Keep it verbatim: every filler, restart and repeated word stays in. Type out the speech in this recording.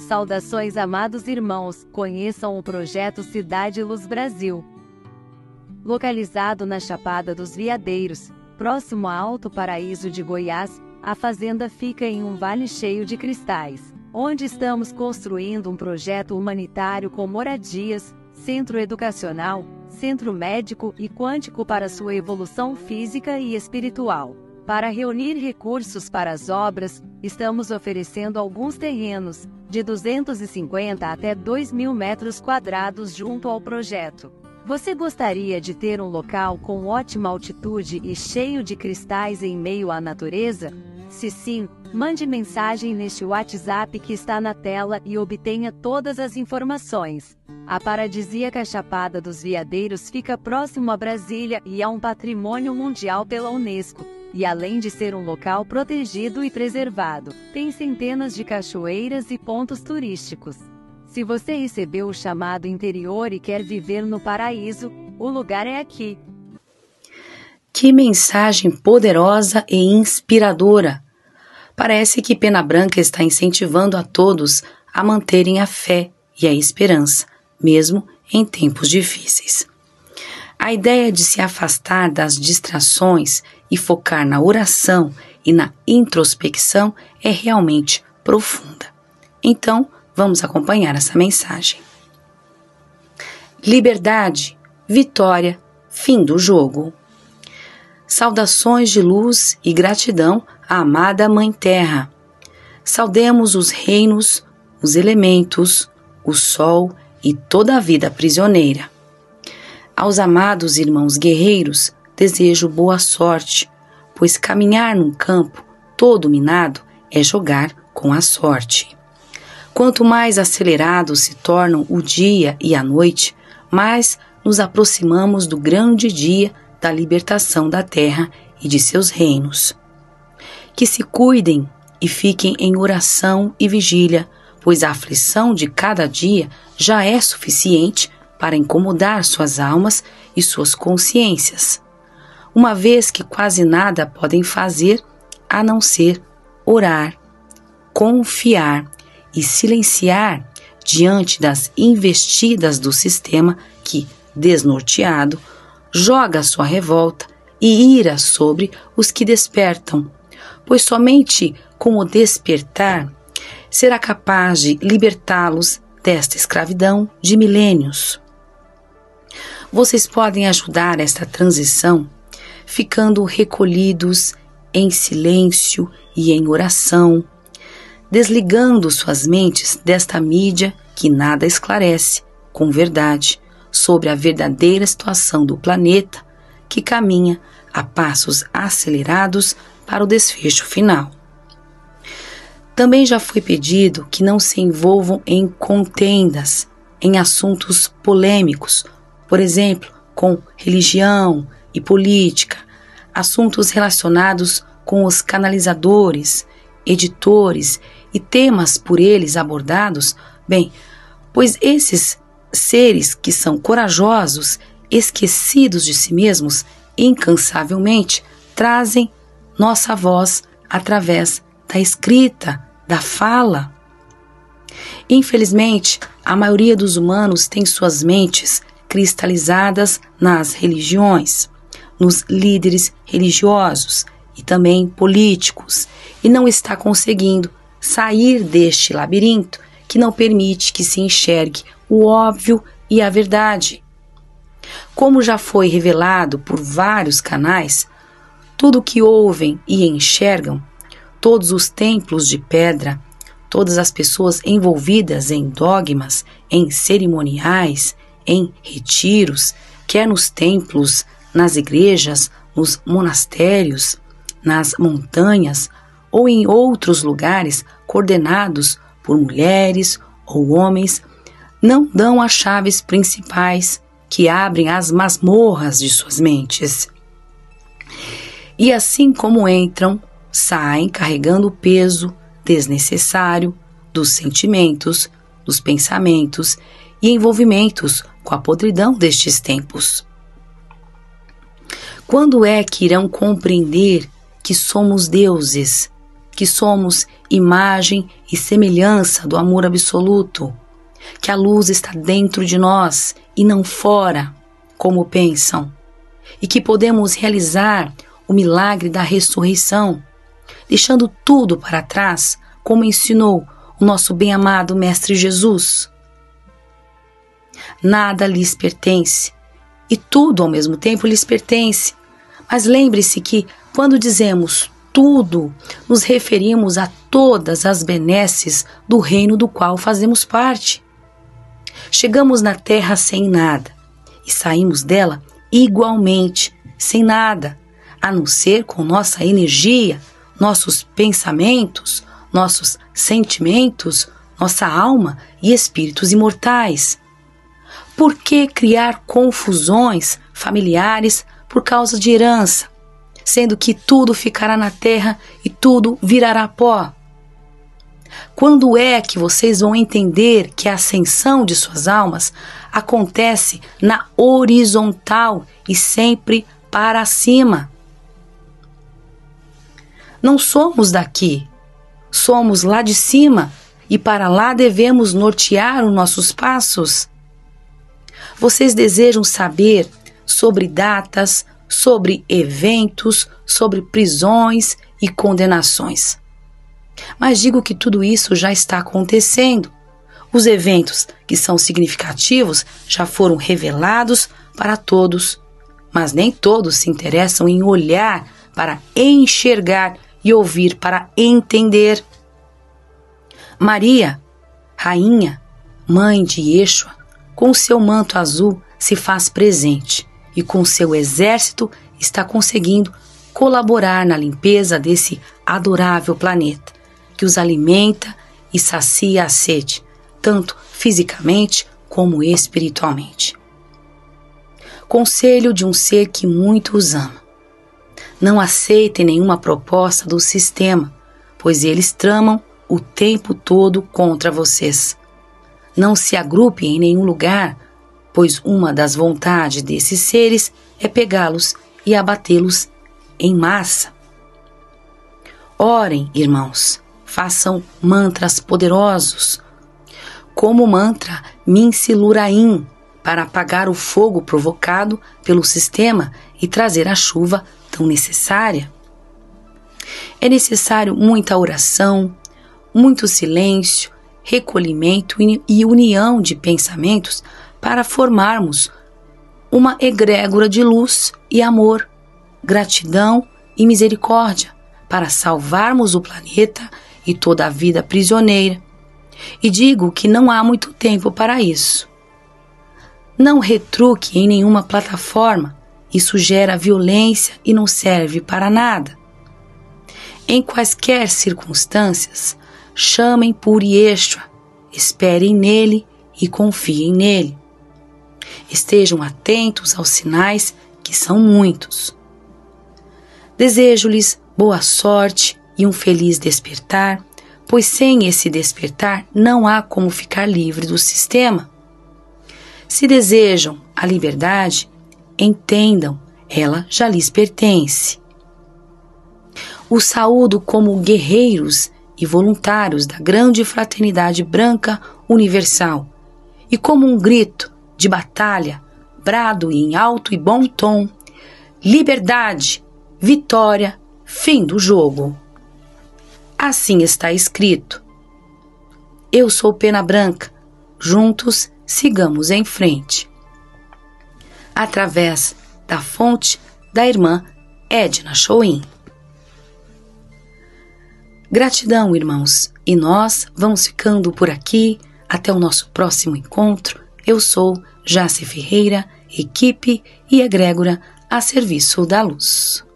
Saudações, amados irmãos, conheçam o projeto Cidade Luz Brasil. Localizado na Chapada dos Veadeiros, próximo a Alto Paraíso de Goiás, a fazenda fica em um vale cheio de cristais, onde estamos construindo um projeto humanitário com moradias, centro educacional, centro médico e quântico para sua evolução física e espiritual. Para reunir recursos para as obras, estamos oferecendo alguns terrenos, de duzentos e cinquenta até dois mil metros quadrados junto ao projeto. Você gostaria de ter um local com ótima altitude e cheio de cristais em meio à natureza? Se sim, mande mensagem neste WhatsApp que está na tela e obtenha todas as informações. A paradisíaca Chapada dos Veadeiros fica próximo a Brasília e é um patrimônio mundial pela Unesco. E além de ser um local protegido e preservado, tem centenas de cachoeiras e pontos turísticos. Se você recebeu o chamado interior e quer viver no paraíso, o lugar é aqui. Que mensagem poderosa e inspiradora! Parece que Pena Branca está incentivando a todos a manterem a fé e a esperança, mesmo em tempos difíceis. A ideia de se afastar das distrações e focar na oração e na introspecção é realmente profunda. Então, vamos acompanhar essa mensagem. Liberdade, vitória, fim do jogo. Saudações de luz e gratidão à amada Mãe Terra. Saudemos os reinos, os elementos, o sol e toda a vida prisioneira. Aos amados irmãos guerreiros, desejo boa sorte, pois caminhar num campo todo minado é jogar com a sorte. Quanto mais acelerados se tornam o dia e a noite, mais nos aproximamos do grande dia da libertação da terra e de seus reinos. Que se cuidem e fiquem em oração e vigília, pois a aflição de cada dia já é suficiente para incomodar suas almas e suas consciências, uma vez que quase nada podem fazer a não ser orar, confiar e silenciar diante das investidas do sistema que, desnorteado, joga sua revolta e ira sobre os que despertam, pois somente com o despertar será capaz de libertá-los desta escravidão de milênios. Vocês podem ajudar esta transição ficando recolhidos em silêncio e em oração, desligando suas mentes desta mídia que nada esclarece com verdade sobre a verdadeira situação do planeta que caminha a passos acelerados para o desfecho final. Também já foi pedido que não se envolvam em contendas, em assuntos polêmicos, por exemplo, com religião e política, assuntos relacionados com os canalizadores, editores e temas por eles abordados, bem, pois esses seres que são corajosos, esquecidos de si mesmos, incansavelmente trazem nossa voz através da escrita, da fala. Infelizmente, a maioria dos humanos tem suas mentes cristalizadas nas religiões, nos líderes religiosos e também políticos, e não está conseguindo sair deste labirinto que não permite que se enxergue o óbvio e a verdade. Como já foi revelado por vários canais, tudo o que ouvem e enxergam, todos os templos de pedra, todas as pessoas envolvidas em dogmas, em cerimoniais, em retiros, quer nos templos, nas igrejas, nos monastérios, nas montanhas ou em outros lugares coordenados por mulheres ou homens, não dão as chaves principais que abrem as masmorras de suas mentes. E assim como entram, saem carregando o peso desnecessário dos sentimentos, dos pensamentos e envolvimentos com a podridão destes tempos. Quando é que irão compreender que somos deuses, que somos imagem e semelhança do amor absoluto, que a luz está dentro de nós e não fora, como pensam, e que podemos realizar o milagre da ressurreição, deixando tudo para trás, como ensinou o nosso bem-amado Mestre Jesus. Nada lhes pertence, e tudo ao mesmo tempo lhes pertence. Mas lembre-se que, quando dizemos tudo, nos referimos a todas as benesses do reino do qual fazemos parte. Chegamos na terra sem nada, e saímos dela igualmente, sem nada, a não ser com nossa energia, nossos pensamentos, nossos sentimentos, nossa alma e espíritos imortais. Por que criar confusões familiares por causa de herança, sendo que tudo ficará na terra e tudo virará pó? Quando é que vocês vão entender que a ascensão de suas almas acontece na horizontal e sempre para cima? Não somos daqui, somos lá de cima e para lá devemos nortear os nossos passos. Vocês desejam saber sobre datas, sobre eventos, sobre prisões e condenações. Mas digo que tudo isso já está acontecendo. Os eventos que são significativos já foram revelados para todos, mas nem todos se interessam em olhar para enxergar e ouvir para entender. Maria, rainha, mãe de Yeshua, com seu manto azul se faz presente e com seu exército está conseguindo colaborar na limpeza desse adorável planeta, que os alimenta e sacia a sede, tanto fisicamente como espiritualmente. Conselho de um ser que muito os ama. Não aceitem nenhuma proposta do sistema, pois eles tramam o tempo todo contra vocês. Não se agrupem em nenhum lugar, pois uma das vontades desses seres é pegá-los e abatê-los em massa. Orem, irmãos, façam mantras poderosos, como o mantra Minsiluraim, para apagar o fogo provocado pelo sistema e trazer a chuva tão necessária. É necessário muita oração, muito silêncio, recolhimento e união de pensamentos para formarmos uma egrégora de luz e amor, gratidão e misericórdia, para salvarmos o planeta e toda a vida prisioneira. E digo que não há muito tempo para isso. Não retruque em nenhuma plataforma, isso gera violência e não serve para nada. Em quaisquer circunstâncias, chamem por Yeshua, esperem nele e confiem nele. Estejam atentos aos sinais, que são muitos. Desejo-lhes boa sorte e um feliz despertar, pois sem esse despertar não há como ficar livre do sistema. Se desejam a liberdade, entendam, ela já lhes pertence. Os saúdo como guerreiros e voluntários da grande fraternidade branca universal, e como um grito de batalha, brado em alto e bom tom: liberdade, vitória, fim do jogo. Assim está escrito. Eu sou Pena Branca, juntos sigamos em frente. Através da fonte da irmã Edna Choin. Gratidão, irmãos, e nós vamos ficando por aqui até o nosso próximo encontro. Eu sou Jace Ferreira, equipe e egrégora a serviço da luz.